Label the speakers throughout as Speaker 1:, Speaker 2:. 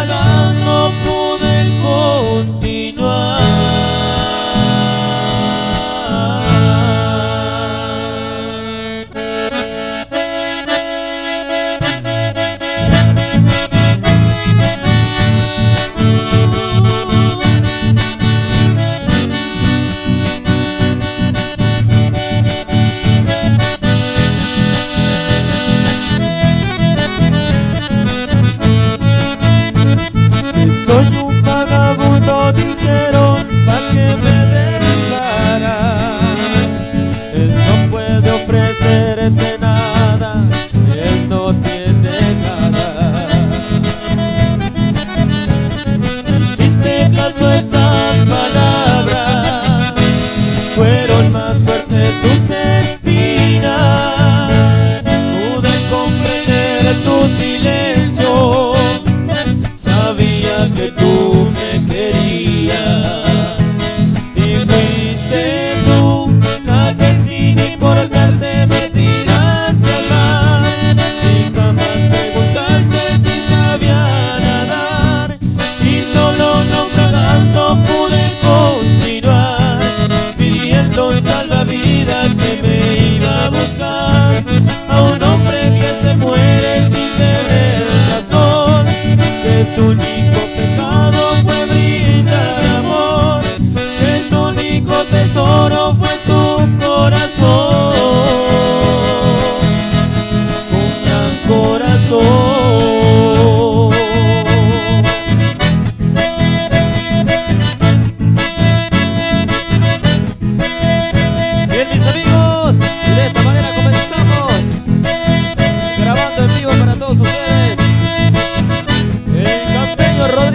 Speaker 1: naufragar no pude continuar.
Speaker 2: Soy un vagabundo, dijeron, pa' que me dejaras. Él no puede ofrecerte nada, él no tiene nada.
Speaker 1: Hiciste caso a esas palabras, fueron más fuertes sus espinas. Pude comprender tu silencio, sabía que tú me querías. Y fuiste tú la que sin importarte me tiraste al mar. Y jamás preguntaste si sabía nadar. Y solo naufragando pude continuar, pidiendo un salvavidas que me iba a buscar. A un hombre que se muere sin tener razón, que su único pecado fue brindar amor, que su único tesoro fue su corazón, un gran corazón.
Speaker 2: Bien, mis amigos, y de esta manera comenzamos, grabando en vivo para todos ustedes, el campeño Rodríguez.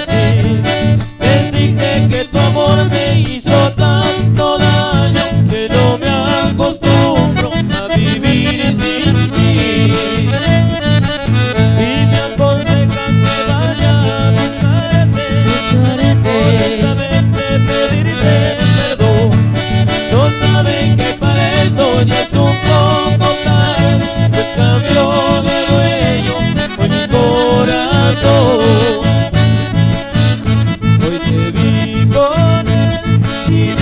Speaker 1: decir. Les dije que tu amor me hizo tanto daño que no me acostumbro a vivir sin ti. Y me aconsejan que vaya a buscarte, honestamente pedirte perdón. No saben que para eso ya es un poco tarde, pues cambió de dueño hoy mi corazón. Hoy te vi con él y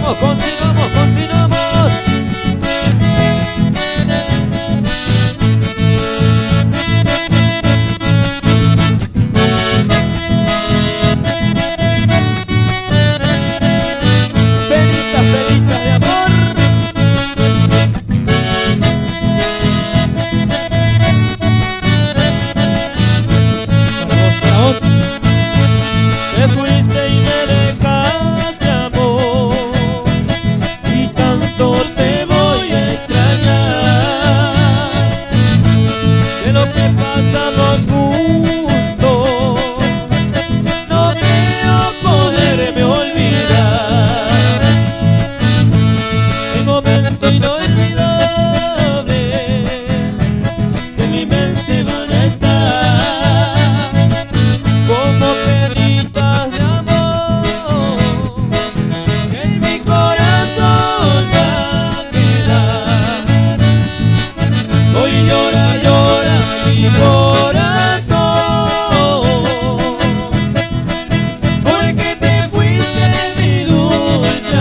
Speaker 2: Continuamos, continuamos, continuamos. Penitas, penitas de amor. Vamos, vamos.
Speaker 1: Te fuiste y me dejaste, amor, y tanto te voy a extrañar. De lo que pasamos juntos no creo poderme olvidar. El momento inolvidable que en mi mente van a estar como penitas de amor que en mi corazón va a quedar. Hoy llora, llora mi corazón, porque te fuiste, mi dulce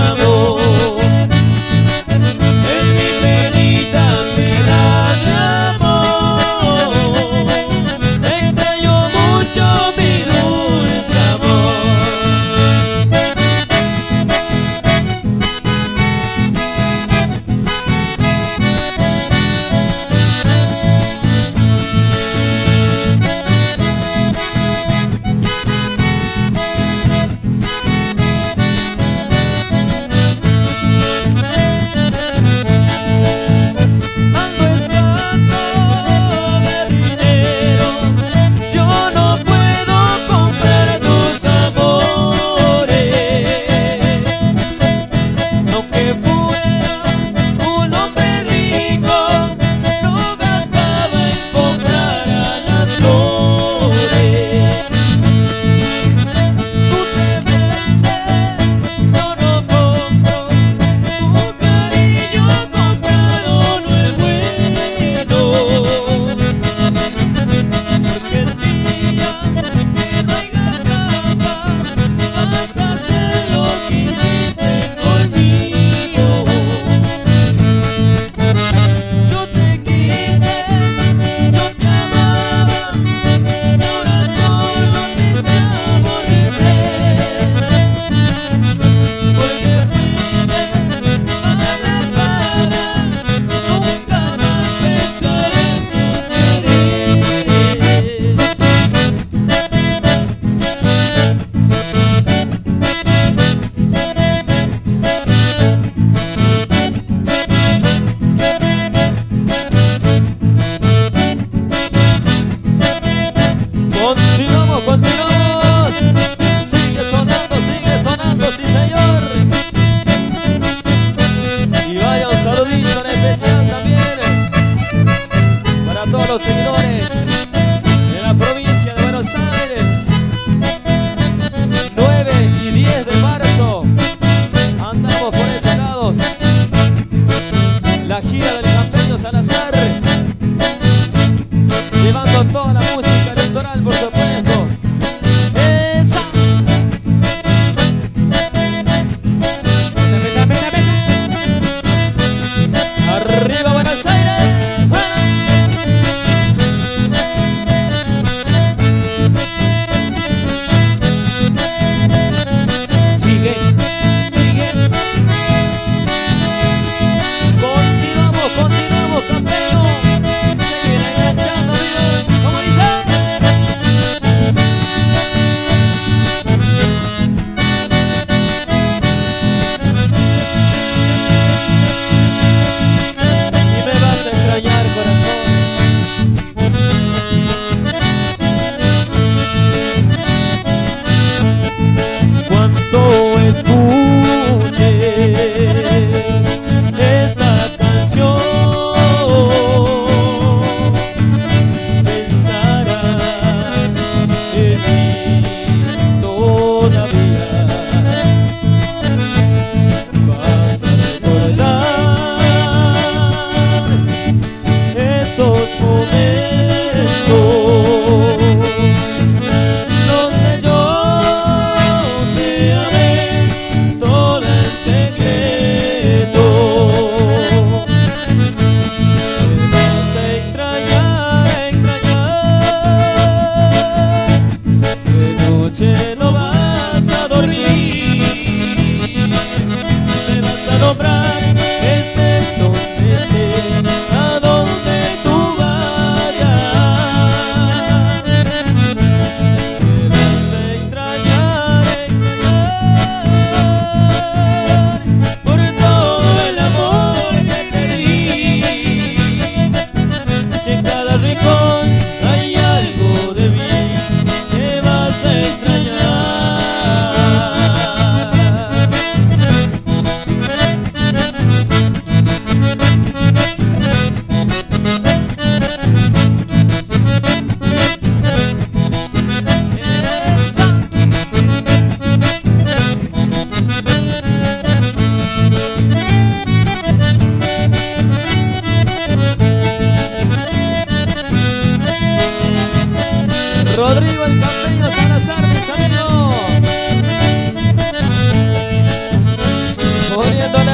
Speaker 1: nombrar, estés donde estés, a donde tú vayas. Me vas a extrañar, extrañar, por todo el amor que te di. Si en cada rincón hay algo de mí, me vas a extrañar.
Speaker 2: Rodrigo el Campeño Salazar, mis amigos. Poniendo